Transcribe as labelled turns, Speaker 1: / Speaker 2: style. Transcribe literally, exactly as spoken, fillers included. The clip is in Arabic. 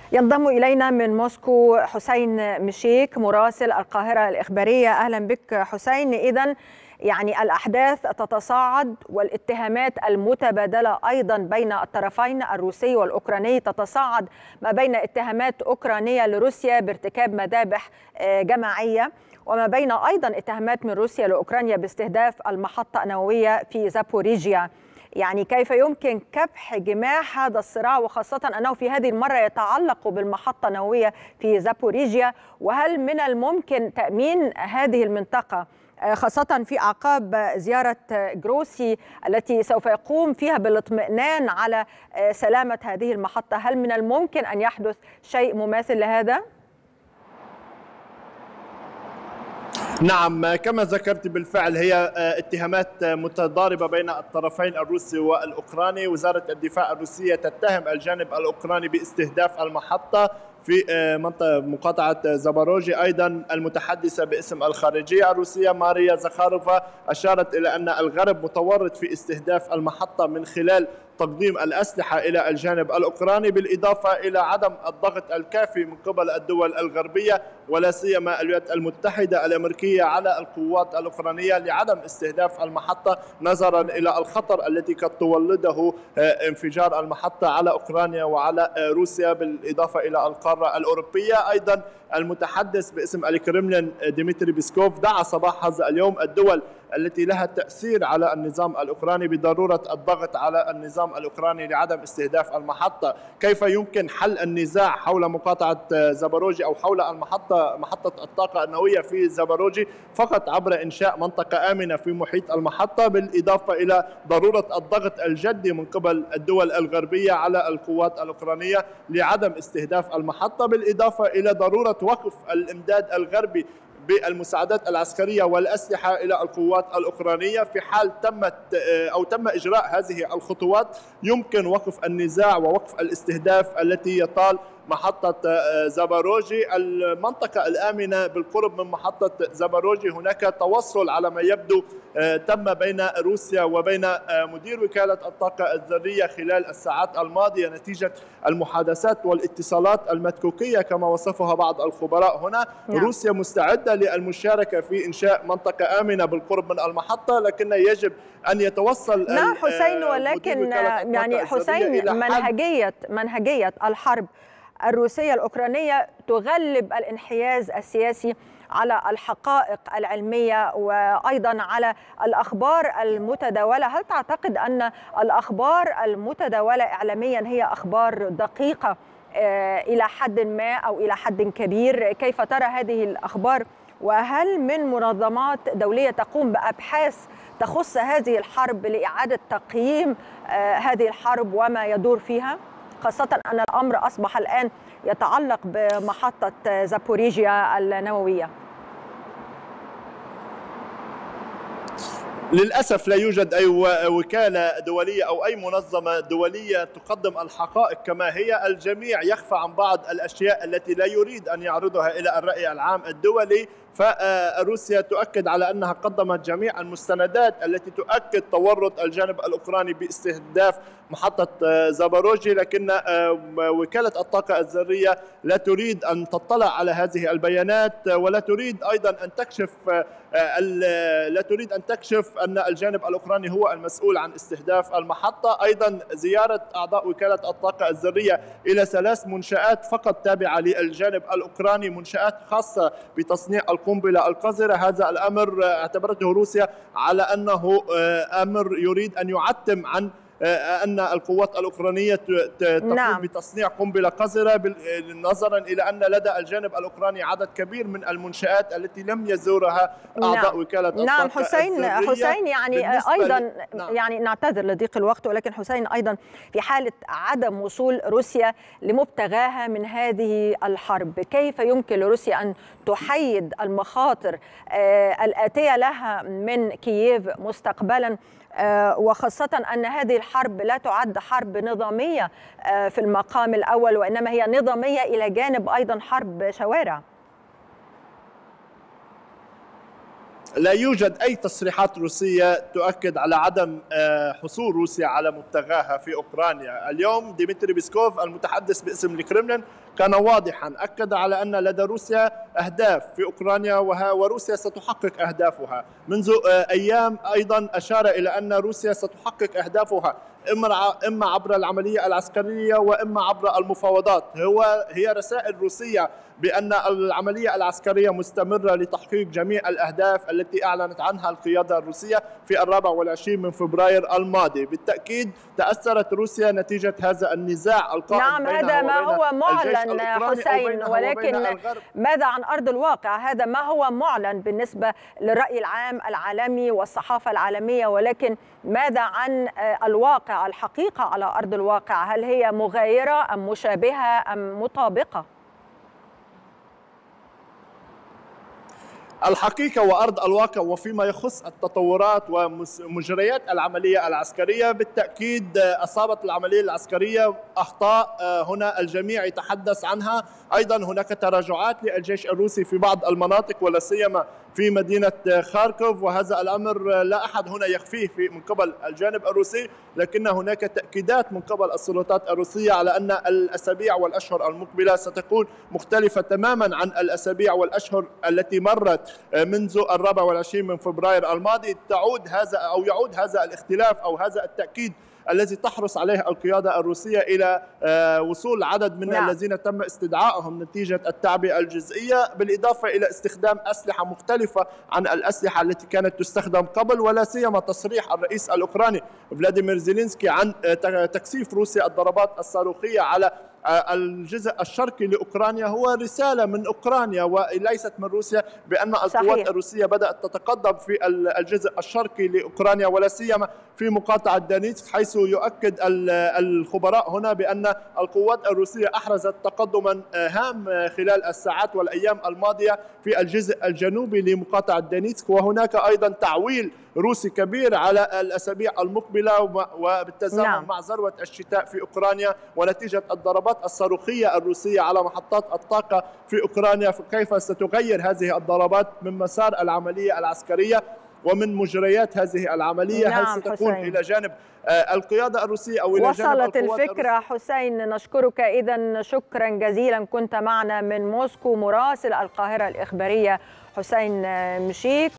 Speaker 1: ينضم إلينا من موسكو حسين مشيك مراسل القاهرة الإخبارية. أهلا بك حسين. إذن يعني الأحداث تتصاعد والاتهامات المتبادلة أيضا بين الطرفين الروسي والأوكراني تتصاعد، ما بين اتهامات أوكرانية لروسيا بارتكاب مذابح جماعية، وما بين أيضا اتهامات من روسيا لأوكرانيا باستهداف المحطة النووية في زابوريجيا. يعني كيف يمكن كبح جماح هذا الصراع، وخاصة أنه في هذه المرة يتعلق بالمحطة النووية في زابوريجيا؟ وهل من الممكن تأمين هذه المنطقة خاصة في أعقاب زيارة جروسي التي سوف يقوم فيها بالاطمئنان على سلامة هذه المحطة؟ هل من الممكن أن يحدث شيء مماثل لهذا؟
Speaker 2: نعم، كما ذكرت بالفعل هي اتهامات متضاربة بين الطرفين الروسي والأوكراني. وزارة الدفاع الروسية تتهم الجانب الأوكراني باستهداف المحطة في منطقة مقاطعة زاباروجي. أيضا المتحدثة باسم الخارجية الروسية ماريا زخاروفا أشارت إلى أن الغرب متورط في استهداف المحطة من خلال تقديم الأسلحة إلى الجانب الأوكراني، بالإضافة إلى عدم الضغط الكافي من قبل الدول الغربية ولا سيما الولايات المتحدة الأمريكية على القوات الأوكرانية لعدم استهداف المحطة، نظرا إلى الخطر الذي قد تولده انفجار المحطة على أوكرانيا وعلى روسيا بالإضافة إلى القارة الأوروبية. أيضا المتحدث باسم الكرملين ديمتري بيسكوف دعا صباح هذا اليوم الدول التي لها تأثير على النظام الأوكراني بضرورة الضغط على النظام الأوكراني لعدم استهداف المحطة. كيف يمكن حل النزاع حول مقاطعة زاباروجي أو حول المحطة محطة الطاقة النووية في زاباروجي؟ فقط عبر إنشاء منطقة آمنة في محيط المحطة، بالإضافة إلى ضرورة الضغط الجدي من قبل الدول الغربية على القوات الأوكرانية لعدم استهداف المحطة، بالإضافة إلى ضرورة وقف الإمداد الغربي بالمساعدات العسكرية والأسلحة إلى القوات الأوكرانية. في حال تمت أو تم إجراء هذه الخطوات يمكن وقف النزاع ووقف الاستهداف التي يطال محطة زاباروجي. المنطقة الآمنة بالقرب من محطة زاباروجي هناك توصل على ما يبدو تم بين روسيا وبين مدير وكالة الطاقة الذرية خلال الساعات الماضية نتيجة المحادثات والاتصالات المكوكية كما وصفها بعض الخبراء هنا. نعم. روسيا مستعدة للمشاركة في إنشاء منطقة آمنة بالقرب من المحطة، لكن يجب أن يتوصل
Speaker 1: نعم حسين، ولكن يعني حسين منهجية منهجية الحرب الروسية الأوكرانية تغلب الانحياز السياسي على الحقائق العلمية وأيضا على الأخبار المتداولة. هل تعتقد أن الأخبار المتداولة إعلاميا هي أخبار دقيقة إلى حد ما أو إلى حد كبير؟ كيف ترى هذه الأخبار؟ وهل من منظمات دولية تقوم بأبحاث تخص هذه الحرب لإعادة تقييم هذه الحرب وما يدور فيها، خاصة أن الأمر أصبح الآن يتعلق بمحطة زابوريجيا النووية؟
Speaker 2: للأسف لا يوجد أي وكالة دولية أو أي منظمة دولية تقدم الحقائق كما هي. الجميع يخفى عن بعض الأشياء التي لا يريد أن يعرضها إلى الرأي العام الدولي. فروسيا تؤكد على أنها قدمت جميع المستندات التي تؤكد تورط الجانب الأوكراني باستهداف محطة زاباروجي، لكن وكالة الطاقة الذرية لا تريد أن تطلع على هذه البيانات ولا تريد أيضا أن تكشف لا تريد أن تكشف أن الجانب الأوكراني هو المسؤول عن استهداف المحطة. أيضا زيارة أعضاء وكالة الطاقة الذرية إلى ثلاث منشآت فقط تابعة للجانب الأوكراني، منشآت خاصة بتصنيع القنبلة القذرة. هذا الأمر اعتبرته روسيا على أنه أمر يريد أن يعتم عن أن القوات الأوكرانية تقوم نعم. بتصنيع قنبلة قذرة، نظرا إلى أن لدى الجانب الأوكراني عدد كبير من المنشآت التي لم يزورها أعضاء نعم. وكالة الطاقة
Speaker 1: نعم حسين
Speaker 2: الذرية.
Speaker 1: حسين يعني أيضا نعم. يعني نعتذر لضيق الوقت، ولكن حسين أيضا في حالة عدم وصول روسيا لمبتغاها من هذه الحرب، كيف يمكن لروسيا أن تحيد المخاطر الآتية لها من كييف مستقبلا، وخاصة أن هذه الحرب لا تعد حرب نظامية في المقام الأول، وإنما هي نظامية إلى جانب أيضا حرب شوارع؟
Speaker 2: لا يوجد أي تصريحات روسية تؤكد على عدم حصول روسيا على مبتغاها في أوكرانيا. اليوم ديمتري بيسكوف المتحدث باسم الكرملين كان واضحا، أكد على أن لدى روسيا أهداف في أوكرانيا وروسيا ستحقق أهدافها. منذ أيام أيضا أشار إلى أن روسيا ستحقق أهدافها إما عبر العملية العسكرية وإما عبر المفاوضات. هو هي رسائل روسية بأن العملية العسكرية مستمرة لتحقيق جميع الأهداف التي أعلنت عنها القيادة الروسية في الرابع والعشرين من فبراير الماضي. بالتأكيد تأثرت روسيا نتيجة هذا النزاع القائم
Speaker 1: نعم،
Speaker 2: بينها
Speaker 1: هذا ما
Speaker 2: وبين
Speaker 1: هو معلن حسين،
Speaker 2: ولكن
Speaker 1: ماذا عن أرض الواقع؟ هذا ما هو معلن بالنسبة للرأي العام العالمي والصحافة العالمية، ولكن ماذا عن الواقع، الحقيقة على أرض الواقع؟ هل هي مغايرة أم مشابهة أم مطابقة؟
Speaker 2: الحقيقة وأرض الواقع وفيما يخص التطورات ومجريات العملية العسكرية، بالتأكيد أصابت العملية العسكرية أخطاء هنا الجميع يتحدث عنها. أيضا هناك تراجعات للجيش الروسي في بعض المناطق ولا سيما في مدينة خاركوف، وهذا الأمر لا أحد هنا يخفيه في من قبل الجانب الروسي، لكن هناك تأكيدات من قبل السلطات الروسية على أن الأسابيع والأشهر المقبلة ستكون مختلفة تماما عن الأسابيع والأشهر التي مرت منذ الرابع والعشرين من فبراير الماضي. تعود هذا أو يعود هذا الاختلاف أو هذا التأكيد الذي تحرص عليه القيادة الروسية إلى وصول عدد من نعم. الذين تم استدعائهم نتيجة التعبئة الجزئية، بالإضافة إلى استخدام أسلحة مختلفة عن الأسلحة التي كانت تستخدم قبل، ولا سيما تصريح الرئيس الأوكراني فلاديمير زيلينسكي عن تكثيف روسيا الضربات الصاروخية على الجزء الشرقي لأوكرانيا هو رسالة من أوكرانيا وليست من روسيا بأن القوات صحيح. الروسية بدأت تتقدم في الجزء الشرقي لأوكرانيا ولا سيما في مقاطعة دانيتسك، حيث يؤكد الخبراء هنا بأن القوات الروسية أحرزت تقدما هام خلال الساعات والأيام الماضية في الجزء الجنوبي لمقاطعة دانيتسك. وهناك أيضا تعويل روسي كبير على الأسابيع المقبلة وبالتزامن نعم. مع ذروة الشتاء في أوكرانيا ونتيجة الضربات الصاروخية الروسية على محطات الطاقة في أوكرانيا، كيف ستغير هذه الضربات من مسار العملية العسكرية ومن مجريات هذه العملية. نعم. هل ستكون حسين. إلى جانب القيادة الروسية أو إلى جانب
Speaker 1: وصلت الفكرة حسين. نشكرك إذن شكرا جزيلا، كنت معنا من موسكو مراسل القاهرة الإخبارية حسين مشيك.